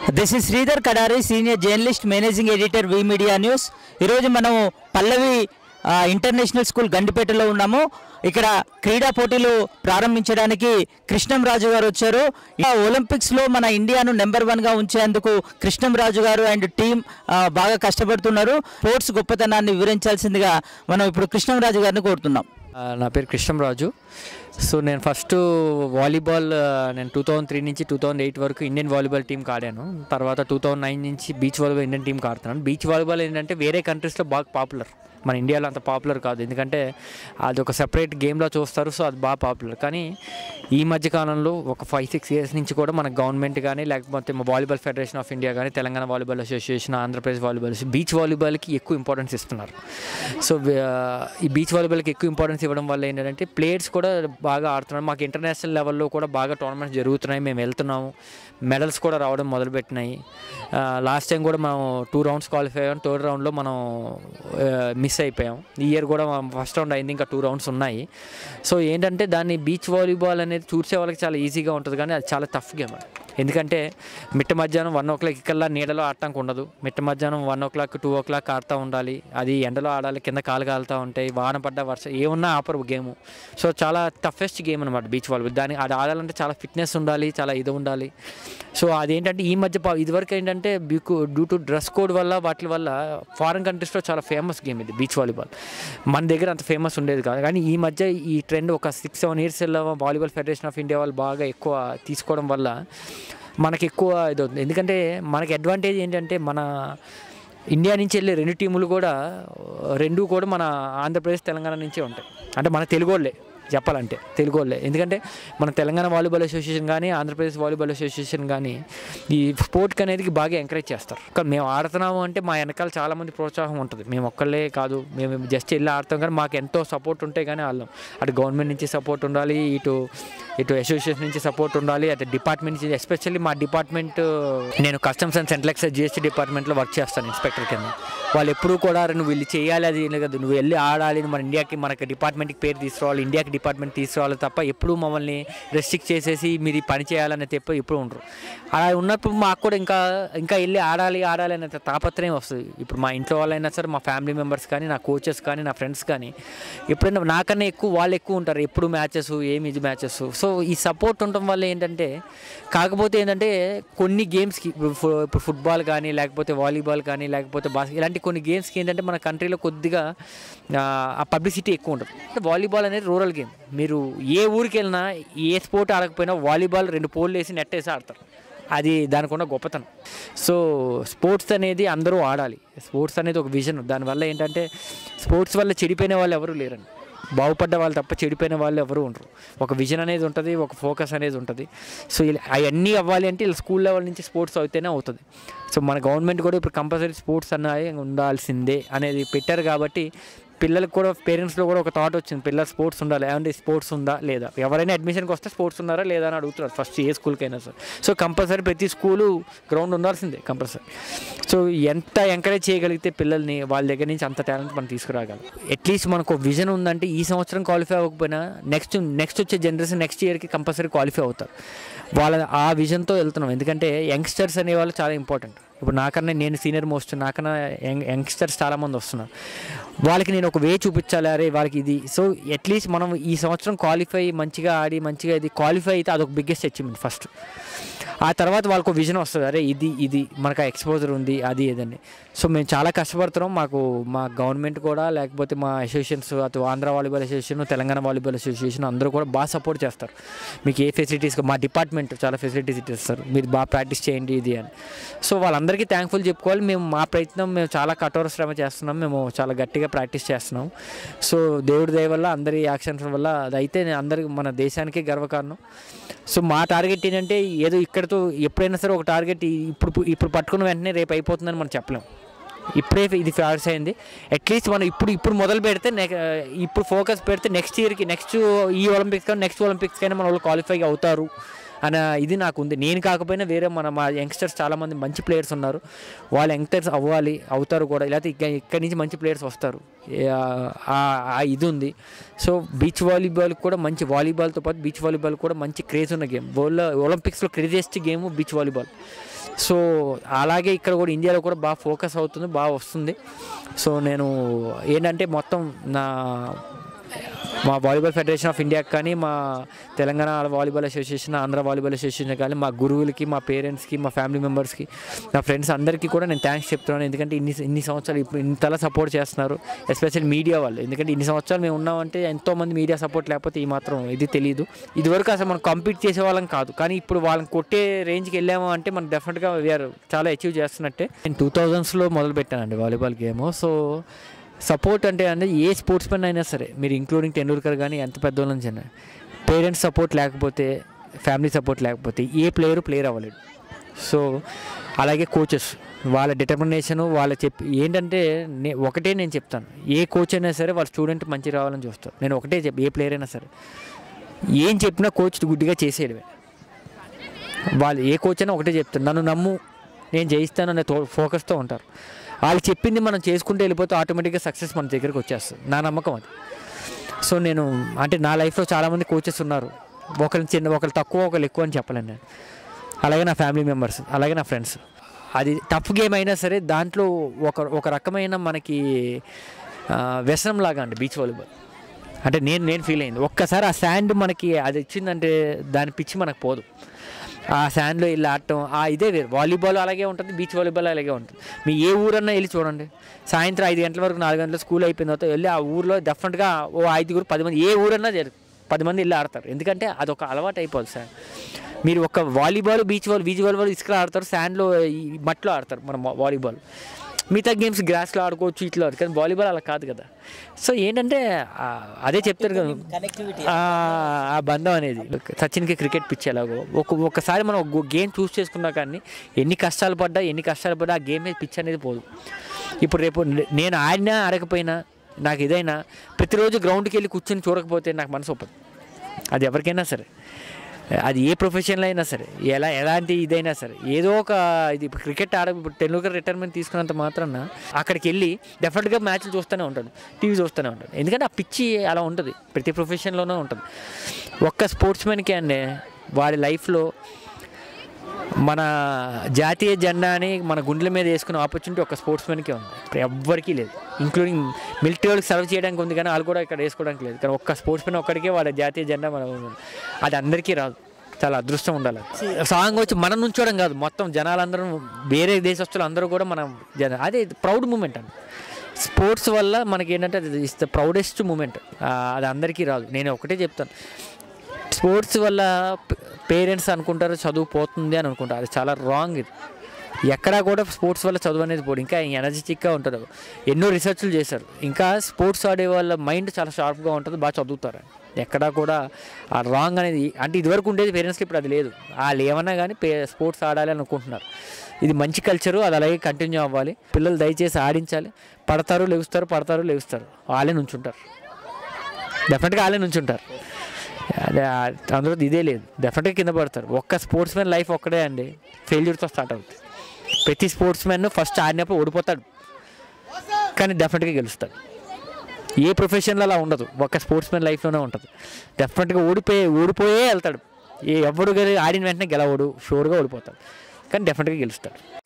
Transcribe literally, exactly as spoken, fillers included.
This is Sridhar Kadari, Senior Journalist, Managing Editor, V Media News. ఈరోజు మనము పల్లవి international school గండిపేటలో ఉన్నాము. ఇక్కడ క్రీడా పోటీలు ప్రారంభించడానికి కృష్ణం రాజు గారు వచ్చారు. ఒలింపిక్స్లో మన ఇండియాను నెంబర్ వన్గా ఉంచేందుకు కృష్ణం రాజు గారు అండ్ టీం బాగా కష్టపడుతున్నారు. స్పోర్ట్స్ గొప్పతనాన్ని వివరించాల్సిందిగా మనం ఇప్పుడు కృష్ణం రాజు గారిని కోరుతున్నాం. నా పేరు కృష్ణం రాజు. సో నేను ఫస్ట్ వాలీబాల్ నేను టూ థౌజండ్ త్రీ నుంచి టూ థౌజండ్ ఎయిట్ వరకు ఇండియన్ వాలీబాల్ టీంకి ఆడాను. తర్వాత టూ థౌజండ్ నైన్ నుంచి బీచ్ వాలీబాల్ ఇండియన్ టీంకి ఆడుతున్నాను. బీచ్ వాలీబాల్ ఏంటంటే వేరే కంట్రీస్లో బాగా పాపులర్, మన ఇండియాలో అంత పాపులర్ కాదు, ఎందుకంటే అది ఒక సెపరేట్ గేమ్లో చూస్తారు. సో అది బాగా పాపులర్. కానీ ఈ మధ్యకాలంలో ఒక ఫైవ్ సిక్స్ ఇయర్స్ నుంచి కూడా మన గవర్నమెంట్ కానీ లేకపోతే మా వాలీబాల్ ఫెడరేషన్ ఆఫ్ ఇండియా కానీ Telangana volleyball association, Andhra Pradesh volleyball beach వాలీబాల్కి ఎక్కువ ఇంపార్టెన్స్ ఇస్తున్నారు. సో ఈ బీచ్ వాలీబాల్కి ఎక్కువ ఇంపార్టెన్స్ ఇవ్వడం వల్ల ఏంటంటే ప్లేయర్స్ కూడా బాగా ఆడుతున్నారు. మాకు ఇంటర్నేషనల్ లెవెల్లో కూడా బాగా టోర్నమెంట్స్ జరుగుతున్నాయి, మేము వెళ్తున్నాము, మెడల్స్ కూడా రావడం మొదలుపెట్టినాయి. లాస్ట్ టైం కూడా మనం టూ రౌండ్స్ క్వాలిఫై అయ్యాం, థర్డ్ రౌండ్లో మనం మిస్ అయిపోయాం. ఈ ఇయర్ కూడా ఫస్ట్ రౌండ్ అయింది, ఇంకా టూ రౌండ్స్ ఉన్నాయి. సో ఏంటంటే దాన్ని బీచ్ వాలీబాల్ అనేది చూసే వాళ్ళకి చాలా ఈజీగా ఉంటుంది, కానీ అది చాలా టఫ్ గేమ్. ఎందుకంటే మిట్ట మధ్యాహ్నం వన్ ఓ క్లాక్ ఇక్కడ నీడలో ఆడటానికి ఉండదు. మిట్ట మధ్యాహ్నం one o'clock two o'clock ఆడుతూ ఉండాలి. అది ఎండలో ఆడాలి, కింద కాలు కాలుతూ ఉంటాయి, వాన పడ్డ వర్షం ఏమున్నా ఆపరు గేము. సో చాలా టఫెస్ట్ గేమ్ అనమాట బీచ్ వాలీబాల్. దాన్ని అది ఆడాలంటే చాలా ఫిట్నెస్ ఉండాలి, చాలా ఇది ఉండాలి. సో అదేంటంటే ఈ మధ్య ఇదివరకు ఏంటంటే డ్యూ టు డ్రెస్ కోడ్ వల్ల వాటి వల్ల ఫారిన్ కంట్రీస్లో చాలా ఫేమస్ గేమ్ ఇది బీచ్ వాలీబాల్. మన దగ్గర అంత ఫేమస్ ఉండేది కాదు. కానీ ఈ మధ్య ఈ ట్రెండ్ ఒక six seven years volleyball federation of India వాళ్ళు బాగా ఎక్కువ తీసుకోవడం వల్ల మనకి ఎక్కువ ఇది అవుతుంది. ఎందుకంటే మనకి అడ్వాంటేజ్ ఏంటంటే మన ఇండియా నుంచి వెళ్ళే రెండు టీములు కూడా రెండు కూడా మన ఆంధ్రప్రదేశ్ తెలంగాణ నుంచే ఉంటాయి. అంటే మన తెలుగు వాళ్ళే చెప్పాలంటే తెలుగు వాళ్ళే. ఎందుకంటే మన తెలంగాణ వాలీబాల్ అసోసియేషన్ కానీ ఆంధ్రప్రదేశ్ వాలీబాల్ అసోసియేషన్ కానీ ఈ స్పోర్ట్కి అనేది బాగా ఎంకరేజ్ చేస్తారు. కానీ మేము ఆడుతున్నాము అంటే మా వెనకాల చాలామంది ప్రోత్సాహం ఉంటుంది. మేము ఒక్కళ్ళే కాదు, మేము జస్ట్ వెళ్ళి ఆడతాం, కానీ మాకు ఎంతో సపోర్ట్ ఉంటే కానీ వాళ్ళం. అటు గవర్నమెంట్ నుంచి సపోర్ట్ ఉండాలి, ఇటు ఇటు అసోసియేషన్ నుంచి సపోర్ట్ ఉండాలి, అటు డిపార్ట్మెంట్ నుంచి. ఎస్పెషల్లీ మా డిపార్ట్మెంట్, నేను customs and central excise GST డిపార్ట్మెంట్లో వర్క్ చేస్తాను ఇన్స్పెక్టర్ కింద. వాళ్ళు ఎప్పుడూ కూడా నువ్వు వెళ్ళి చేయాలి, అది కదా నువ్వు వెళ్ళి ఆడాలి, మన ఇండియాకి మనకి డిపార్ట్మెంట్కి పేరు తీసుకురావాలి, ఇండియాకి డిపార్ట్మెంట్ తీసుకురావాలి తప్ప ఎప్పుడు మమ్మల్ని రెస్ట్రిక్ట్ చేసేసి మీరు పని చేయాలనే తప్ప ఎప్పుడు ఉండరు. అలా ఉన్నప్పుడు మాకు కూడా ఇంకా ఇంకా వెళ్ళి ఆడాలి ఆడాలి అనే తాపత్రయం వస్తుంది. ఇప్పుడు మా ఇంట్లో వాళ్ళైనా సరే, మా ఫ్యామిలీ మెంబర్స్ కానీ, నా కోచెస్ కానీ, నా ఫ్రెండ్స్ కానీ ఎప్పుడైనా నాకన్నా ఎక్కువ వాళ్ళు ఎక్కువ ఉంటారు. ఎప్పుడు మ్యాచెస్, ఏమి ఇది మ్యాచెస్. సో ఈ సపోర్ట్ ఉండటం వల్ల ఏంటంటే, కాకపోతే ఏంటంటే కొన్ని గేమ్స్కి ఇప్పుడు ఫుట్బాల్ కానీ లేకపోతే వాలీబాల్ కానీ లేకపోతే బాస్కెట్ ఇలాంటి కొన్ని గేమ్స్కి ఏంటంటే మన కంట్రీలో కొద్దిగా ఆ పబ్లిసిటీ ఎక్కువ ఉంటుంది. వాలీబాల్ అనేది రూరల్ గేమ్. మీరు ఏ ఊరికి వెళ్ళినా ఏ స్పోర్ట్ ఆడకపోయినా వాలీబాల్ రెండు పోల్లు వేసి నెట్ వేసి ఆడతారు. అది దానికి ఉన్న గొప్పతనం. సో స్పోర్ట్స్ అనేది అందరూ ఆడాలి. స్పోర్ట్స్ అనేది ఒక విజన్. దానివల్ల ఏంటంటే స్పోర్ట్స్ వల్ల చెడిపోయిన వాళ్ళు ఎవరూ లేరండి, బాగుపడ్డ వాళ్ళు తప్ప చెడిపోయిన వాళ్ళు ఎవరు ఉండరు. ఒక విజన్ అనేది ఉంటుంది, ఒక ఫోకస్ అనేది ఉంటుంది. సో అవన్నీ అవ్వాలి అంటే ఇలా స్కూల్ లెవెల్ నుంచి స్పోర్ట్స్ అవుతేనే అవుతుంది. సో మన గవర్నమెంట్ కూడా ఇప్పుడు కంపల్సరీ స్పోర్ట్స్ అన్నది ఉండాల్సిందే అనేది పెట్టారు. కాబట్టి పిల్లలకు కూడా, పేరెంట్స్లో కూడా ఒక థాట్ వచ్చింది, పిల్లలు స్పోర్ట్స్ ఉండాలి. ఏమంటే స్పోర్ట్స్ ఉందా లేదా, ఎవరైనా అడ్మిషన్కి వస్తే స్పోర్ట్స్ ఉన్నారా లేదా అని అడుగుతున్నారు ఫస్ట్, ఏ స్కూల్కైనా సార్. సో కంపల్సరీ ప్రతి స్కూలు గ్రౌండ్ ఉండాల్సిందే కంపల్సరీ. సో ఎంత ఎంకరేజ్ చేయగలిగితే పిల్లల్ని వాళ్ళ దగ్గర నుంచి అంత టాలెంట్ మనం తీసుకురాగలం. అట్లీస్ట్ మనకు విజన్ ఉందంటే ఈ సంవత్సరం క్వాలిఫై అవ్వకపోయినా నెక్స్ట్ నెక్స్ట్ వచ్చే జనరేషన్ నెక్స్ట్ ఇయర్కి కంపల్సరీ క్వాలిఫై అవుతారు. వాళ్ళ ఆ విజన్తో వెళ్తున్నాం. ఎందుకంటే యంగ్స్టర్స్ అనేవాళ్ళు చాలా ఇంపార్టెంట్. ఇప్పుడు నాకన్నా, నేను సీనియర్ మోస్ట్, నాకన్నా యంగ్ యంగ్స్టర్స్ చాలామంది వస్తున్నారు. వాళ్ళకి నేను ఒక వే చూపించాలి, అరే వాళ్ళకి ఇది. సో అట్లీస్ట్ మనం ఈ సంవత్సరం క్వాలిఫై మంచిగా ఆడి మంచిగా ఇది క్వాలిఫై అయితే అదొక బిగ్గెస్ట్ అచీవ్మెంట్ ఫస్ట్. ఆ తర్వాత వాళ్ళకు విజన్ వస్తుంది, అరే ఇది ఇది మనకు ఎక్స్పోజర్ ఉంది, అది ఏదని. సో మేము చాలా కష్టపడుతున్నాం. మాకు మా గవర్నమెంట్ కూడా లేకపోతే మా అసోసియేషన్స్, అటు Andhra volleyball association, Telangana volleyball association అందరూ కూడా బాగా సపోర్ట్ చేస్తారు. మీకు ఏ ఫెసిలిటీస్, మా డిపార్ట్మెంట్ చాలా ఫెసిలిటీస్ ఇస్తారు, మీరు బాగా ప్రాక్టీస్ చేయండి ఇది అని. సో వాళ్ళందరికీ థ్యాంక్ఫుల్ చెప్పుకోవాలి. మేము మా ప్రయత్నం, మేము చాలా కఠోర శ్రమ చేస్తున్నాం, మేము చాలా గట్టిగా ప్రాక్టీస్ చేస్తున్నాం. సో దేవుడి దయ వల్ల, అందరి యాక్షన్స్ వల్ల అది అయితే అందరికి, మన దేశానికే గర్వకారణం. సో మా టార్గెట్ ఏంటంటే, ఏదో ఇక్కడతో ఎప్పుడైనా సరే ఒక టార్గెట్ ఇప్పుడు ఇప్పుడు పట్టుకున్న వెంటనే రేపు అయిపోతుందని మనం చెప్పలేము. ఇప్పుడే ఇది ఫేవర్స్ అయింది. అట్లీస్ట్ మనం ఇప్పుడు ఇప్పుడు మొదలు పెడితే, ఇప్పుడు ఫోకస్ పెడితే నెక్స్ట్ ఇయర్కి, నెక్స్ట్ ఈ ఒలింపిక్స్ కానీ నెక్స్ట్ ఒలింపిక్స్ కానీ మన వాళ్ళు క్వాలిఫై అవుతారు అనే ఇది నాకు ఉంది. నేను కాకపోయినా వేరే మన మా యంగ్స్టర్స్ చాలామంది మంచి ప్లేయర్స్ ఉన్నారు, వాళ్ళు యంగ్స్టర్స్ అవ్వాలి, అవుతారు కూడా. లేకపోతే ఇక ఇక్కడి నుంచి మంచి ప్లేయర్స్ వస్తారు, ఇది ఉంది. సో బీచ్ వాలీబాల్ కూడా మంచి, వాలీబాల్తో పాటు బీచ్ వాలీబాల్ కూడా మంచి క్రేజ్ ఉన్న గేమ్. వరల్డ్ ఒలింపిక్స్లో craziest game beach volleyball. So అలాగే ఇక్కడ కూడా ఇండియాలో కూడా బాగా ఫోకస్ అవుతుంది, బాగా వస్తుంది. సో నేను ఏంటంటే మొత్తం నా మా వాలీబాల్ ఫెడరేషన్ ఆఫ్ ఇండియాకి కానీ, మా Telangana volleyball association, Andhra volleyball association కానీ, మా గురువులకి, మా పేరెంట్స్కి, మా ఫ్యామిలీ మెంబర్స్కి, నా ఫ్రెండ్స్ అందరికీ కూడా నేను థ్యాంక్స్ చెప్తున్నాను. ఎందుకంటే ఇన్ని ఇన్ని సంవత్సరాలు ఇప్పుడు ఇంతలా సపోర్ట్ చేస్తున్నారు, ఎస్పెషల్లీ మీడియా వాళ్ళు. ఎందుకంటే ఇన్ని సంవత్సరాలు మేము ఉన్నామంటే ఎంతోమంది మీడియా సపోర్ట్ లేకపోతే ఈ మాత్రం ఇది తెలియదు. ఇదివరకు అసలు మనం కంపీట్ చేసే వాళ్ళం కాదు, కానీ ఇప్పుడు వాళ్ళని కొట్టే రేంజ్కి వెళ్ళాము అంటే మనం డెఫినెట్గా వీఆర్ చాలా అచీవ్ చేస్తున్నట్టే. నేను టూ థౌజండ్స్లో మొదలు పెట్టానండి వాలీబాల్ గేమ్. సో సపోర్ట్ అంటే అంటే ఏ స్పోర్ట్స్ మెన్ అయినా సరే, మీరు ఇంక్లూడింగ్ టెండూల్కర్ కానీ ఎంత పెద్దోళ్ళ నుంచి అయినా, పేరెంట్స్ సపోర్ట్ లేకపోతే, ఫ్యామిలీ సపోర్ట్ లేకపోతే ఏ ప్లేయరు ప్లేయర్ అవ్వలేడు. సో అలాగే కోచెస్ వాళ్ళ డిటర్మినేషను, వాళ్ళ చెప్పి ఏంటంటే నే ఒకటే నేను చెప్తాను, ఏ కోచ్ అయినా సరే వాళ్ళ స్టూడెంట్ మంచి రావాలని చూస్తారు. నేను ఒకటే చెప్పి ఏ ప్లేయర్ అయినా సరే ఏం చెప్పినా కోచ్ గుడ్డిగా చేసేయడమే. వాళ్ళు ఏ కోచ్ అయినా ఒకటే చెప్తారు, నన్ను నమ్ము నేను జయిస్తాను అనే తో ఫోకస్తో ఉంటారు. వాళ్ళు చెప్పింది మనం చేసుకుంటూ వెళ్ళిపోతే ఆటోమేటిక్గా సక్సెస్ మన దగ్గరికి వచ్చేస్తుంది, నా నమ్మకం అది. సో నేను అంటే నా లైఫ్లో చాలామంది కోచెస్ ఉన్నారు, ఒకరిని చిన్న ఒకరు తక్కువ ఒకరు ఎక్కువ అని చెప్పలేను నేను. అలాగే నా ఫ్యామిలీ మెంబర్స్, అలాగే నా ఫ్రెండ్స్. అది టఫ్ గేమ్ అయినా సరే దాంట్లో ఒక ఒక రకమైన మనకి వ్యసనం లాగా అండి బీచ్ వాలీబాల్. అంటే నేను నేను ఫీల్ అయింది ఒక్కసారి ఆ శాండ్ మనకి అది ఇచ్చిందంటే దాని పిచ్చి మనకు పోదు. ఆ శాండ్లో వెళ్ళి ఆడటం ఆ ఇదే వేరు. వాలీబాల్ అలాగే ఉంటుంది, బీచ్ వాలీబాల్ అలాగే ఉంటుంది. మీ ఏ ఊరన్నా వెళ్ళి చూడండి, సాయంత్రం ఐదు గంటల వరకు నాలుగు గంటల స్కూల్ అయిపోయిన తర్వాత వెళ్ళి ఆ ఊరిలో డెఫినెట్గా ఓ ఐదుగురు పది మంది ఏ ఊరన్నా జరు పది మంది వెళ్ళి ఆడతారు. ఎందుకంటే అదొక అలవాటు అయిపోతుంది సార్. మీరు ఒక వాలీబాల్ బీచ్ వాల్ బీచ్ వాలీబాల్ ఇసుకలో ఆడతారు, శాండ్లో మట్లో ఆడతారు మనం వాలీబాల్. మిగతా గేమ్స్ గ్రాస్లో ఆడుకోవచ్చు, ఇట్లా ఆడు, కానీ వాలీబాల్ అలా కాదు కదా. సో ఏంటంటే అదే చెప్తారు కదా ఆ బంధం అనేది. సచిన్కి క్రికెట్ పిచ్ ఎలాగో ఒక ఒక్కసారి మనం ఒక గేమ్ చూస్ చేసుకున్నా కానీ ఎన్ని కష్టాలు పడ్డా ఎన్ని కష్టాలు పడ్డా ఆ గేమ్ మీద పిచ్ అనేది పోదు. ఇప్పుడు రేపు నేను ఆడినా ఆడకపోయినా నాకు ఇదైనా ప్రతిరోజు గ్రౌండ్కి వెళ్ళి కూర్చొని చూడకపోతే నాకు మనసు ఒప్పదు. అది ఎవరికైనా సరే, అది ఏ ప్రొఫెషన్లో అయినా సరే, ఎలా ఎలాంటి ఇదైనా సరే, ఏదో ఒక ఇది ఇప్పుడు క్రికెట్ ఆడ ఇప్పుడు టెండూల్కర్ రిటైర్మెంట్ తీసుకున్నంత మాత్రాన అక్కడికి వెళ్ళి డెఫినెట్గా మ్యాచ్లు చూస్తూనే ఉంటాడు, టీవీ చూస్తూనే ఉంటాడు. ఎందుకంటే ఆ పిచ్చి అలా ఉంటుంది, ప్రతి ప్రొఫెషన్లోనే ఉంటుంది. ఒక్క స్పోర్ట్స్మెన్కి అండి వాడి లైఫ్లో మన జాతీయ జెండాని మన గుండెల మీద వేసుకునే ఆపర్చునిటీ ఒక స్పోర్ట్స్మెన్కే ఉంది, ఇప్పుడు ఎవ్వరికీ లేదు. ఇంక్లూడింగ్ మిలిటరీ వాళ్ళకి సర్వ్ చేయడానికి ఉంది కానీ వాళ్ళు కూడా ఇక్కడ వేసుకోవడానికి లేదు. కానీ ఒక్క స్పోర్ట్స్మెన్ ఒక్కడికే వాడి జాతీయ జెండా మనం ఉంది, అది అందరికీ రాదు. చాలా అదృష్టం ఉండాలి. సాంగ్ వచ్చి మనం నుంచోవడం కాదు, మొత్తం జనాలందరూ వేరే దేశస్తులు అందరూ కూడా మనం జన అదే ప్రౌడ్ మూమెంట్ అండి. స్పోర్ట్స్ వల్ల మనకి ఏంటంటే అది ఇస్ ద ప్రౌడెస్ట్ మూమెంట్, అది అందరికీ రాదు. నేను ఒకటే చెప్తాను, స్పోర్ట్స్ వల్ల పేరెంట్స్ అనుకుంటారు చదువు పోతుంది అని అనుకుంటారు, అది చాలా రాంగ్. ఇది ఎక్కడా కూడా స్పోర్ట్స్ వల్ల చదువు అనేది పోదు, ఇంకా ఎనర్జెటిక్గా ఉంటుంది. ఎన్నో రీసెర్చ్లు చేశారు, ఇంకా స్పోర్ట్స్ ఆడే వాళ్ళ మైండ్ చాలా షార్ప్గా ఉంటుంది, బాగా చదువుతారు. ఎక్కడా కూడా ఆ రాంగ్ అనేది అంటే ఇదివరకు ఉండేది పేరెంట్స్కి, ఇప్పుడు అది లేదు. వాళ్ళు ఏమన్నా కానీ పే స్పోర్ట్స్ ఆడాలి అని అనుకుంటున్నారు. ఇది మంచి కల్చరు, అది అలాగే కంటిన్యూ అవ్వాలి. పిల్లలు దయచేసి ఆడించాలి. పడతారు లెగుస్తారు, పడతారు లెగుస్తారు, వాళ్ళే నుంచుంటారు, డెఫినెట్గా వాళ్ళే నుంచుంటారు. అదే అందులో ఇదే లేదు, డెఫినెట్గా కింద పడతారు. ఒక్క స్పోర్ట్స్ మ్యాన్ లైఫ్ ఒక్కడే అండి ఫెయిల్యూర్తో స్టార్ట్ అవుతుంది. ప్రతి స్పోర్ట్స్ మ్యాన్ ఫస్ట్ ఆడినప్పుడు ఓడిపోతాడు, కానీ డెఫినెట్గా గెలుస్తాడు. ఏ ప్రొఫెషన్లో అలా ఉండదు, ఒక్క స్పోర్ట్స్ మ్యాన్ లైఫ్లోనే ఉంటుంది. డెఫినెట్గా ఓడిపోయి ఓడిపోయే వెళ్తాడు. ఏ ఎవడు ఆడిన వెంటనే గెలవడు, షూర్గా ఓడిపోతాడు, కానీ డెఫినెట్గా గెలుస్తాడు.